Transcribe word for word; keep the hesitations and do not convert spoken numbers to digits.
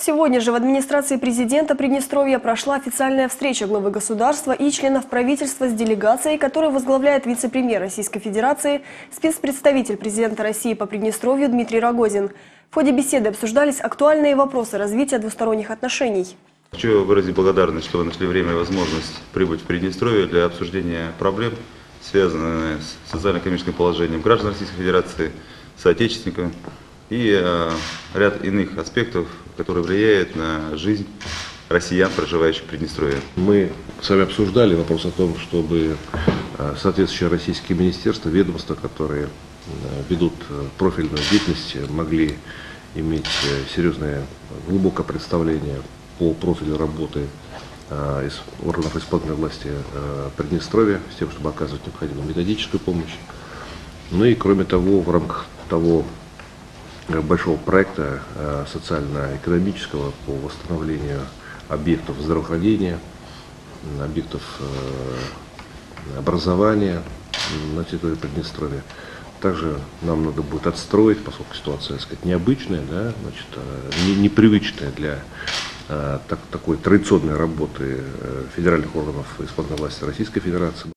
Сегодня же в администрации президента Приднестровья прошла официальная встреча главы государства и членов правительства с делегацией, которую возглавляет вице-премьер Российской Федерации, спецпредставитель президента России по Приднестровью Дмитрий Рогозин. В ходе беседы обсуждались актуальные вопросы развития двусторонних отношений. Хочу выразить благодарность, что вы нашли время и возможность прибыть в Приднестровье для обсуждения проблем, связанных с социально-экономическим положением граждан Российской Федерации, соотечественников и э, ряд иных аспектов, которые влияют на жизнь россиян, проживающих в Приднестровье. Мы с вами обсуждали вопрос о том, чтобы соответствующие российские министерства, ведомства, которые ведут профильную деятельность, могли иметь серьезное, глубокое представление по профилю работы из органов исполнительной власти Приднестровья, с тем, чтобы оказывать необходимую методическую помощь. Ну и кроме того, в рамках того большого проекта социально-экономического по восстановлению объектов здравоохранения, объектов образования на территории Приднестровья. Также нам надо будет отстроить, поскольку ситуация, так сказать, необычная, да, значит, не, непривычная для так, такой традиционной работы федеральных органов исполнительной власти Российской Федерации.